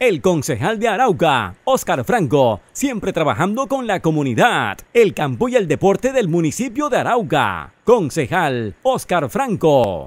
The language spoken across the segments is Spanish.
El concejal de Arauca, Óscar Franco, siempre trabajando con la comunidad, el campo y el deporte del municipio de Arauca. Concejal Óscar Franco.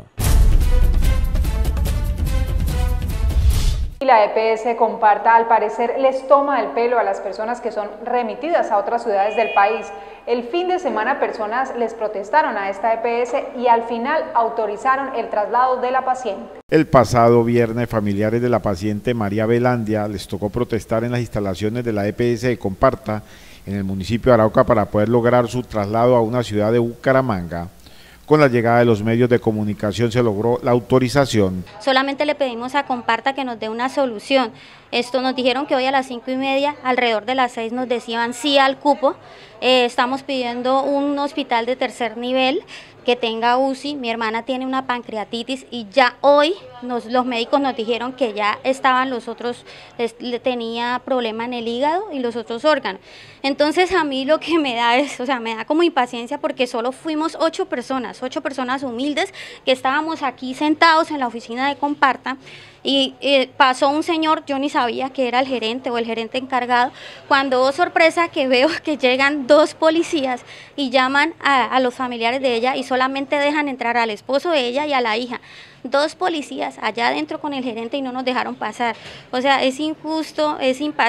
Y la EPS Comparta, al parecer, les toma el pelo a las personas que son remitidas a otras ciudades del país. El fin de semana personas les protestaron a esta EPS y al final autorizaron el traslado de la paciente. El pasado viernes, familiares de la paciente María Belandia les tocó protestar en las instalaciones de la EPS de Comparta en el municipio de Arauca para poder lograr su traslado a una ciudad de Bucaramanga. Con la llegada de los medios de comunicación se logró la autorización. Solamente le pedimos a Comparta que nos dé una solución. Esto nos dijeron que hoy a las 5:30, alrededor de las 6 nos decían sí al cupo. Estamos pidiendo un hospital de tercer nivel que tenga UCI. Mi hermana tiene una pancreatitis y ya hoy los médicos nos dijeron que ya estaban los otros, le tenía problema en el hígado y los otros órganos. Entonces a mí lo que me da es, me da como impaciencia porque solo fuimos 8 personas humildes que estábamos aquí sentados en la oficina de Comparta. Y pasó un señor, yo ni sabía que era el gerente o el gerente encargado, cuando, oh sorpresa, que veo que llegan 2 policías y llaman a los familiares de ella y solamente dejan entrar al esposo de ella y a la hija. 2 policías allá adentro con el gerente y no nos dejaron pasar. O sea, es injusto,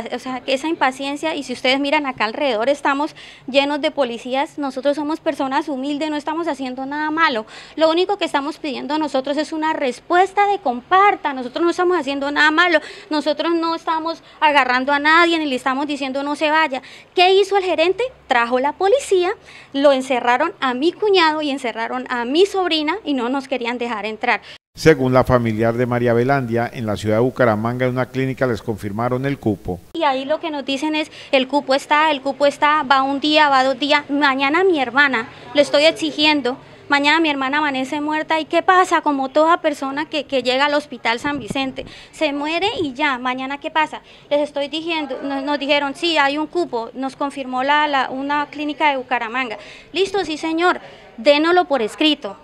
esa impaciencia, y si ustedes miran acá alrededor estamos llenos de policías. Nosotros somos personas humildes, no estamos haciendo nada malo. Lo único que estamos pidiendo nosotros es una respuesta de Comparta. Nosotros no estamos haciendo nada malo, nosotros no estamos agarrando a nadie ni le estamos diciendo no se vaya. ¿Qué hizo el gerente? Trajo la policía, lo encerraron a mi cuñado y encerraron a mi sobrina y no nos querían dejar entrar. Según la familiar de María Belandia, en la ciudad de Bucaramanga, en una clínica les confirmaron el cupo. Y ahí lo que nos dicen es, el cupo está, va un día, va 2 días. Mañana mi hermana, le estoy exigiendo, mañana mi hermana amanece muerta. ¿Y qué pasa? Como toda persona que llega al hospital San Vicente, se muere y ya, mañana ¿qué pasa? Les estoy diciendo, nos dijeron, sí, hay un cupo, nos confirmó una clínica de Bucaramanga. Listo, sí señor. Dénoslo por escrito,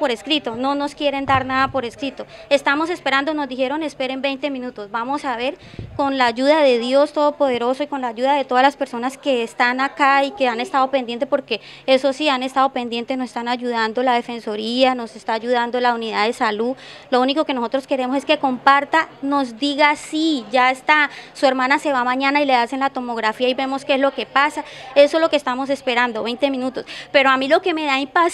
no nos quieren dar nada por escrito. Estamos esperando, nos dijeron esperen 20 minutos, vamos a ver con la ayuda de Dios Todopoderoso y con la ayuda de todas las personas que están acá y que han estado pendientes, porque eso sí, han estado pendientes, nos están ayudando la Defensoría, nos está ayudando la Unidad de Salud. Lo único que nosotros queremos es que Comparta nos diga sí, ya está, su hermana se va mañana y le hacen la tomografía y vemos qué es lo que pasa. Eso es lo que estamos esperando, 20 minutos. Pero a mí lo que me da impaciencia,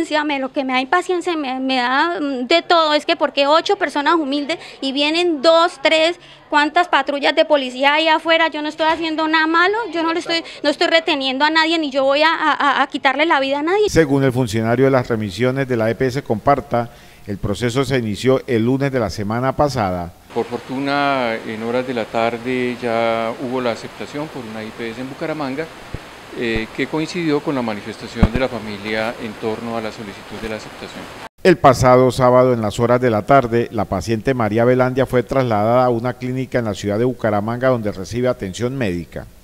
me da de todo, es que porque 8 personas humildes y vienen 2, 3, ¿cuántas patrullas de policía hay afuera? Yo no estoy haciendo nada malo, yo no estoy reteniendo a nadie, ni yo voy a quitarle la vida a nadie. Según el funcionario de las remisiones de la EPS Comparta, el proceso se inició el lunes de la semana pasada. Por fortuna, en horas de la tarde ya hubo la aceptación por una IPS en Bucaramanga, que coincidió con la manifestación de la familia en torno a la solicitud de la aceptación. El pasado sábado, en las horas de la tarde, la paciente María Belandia fue trasladada a una clínica en la ciudad de Bucaramanga donde recibe atención médica.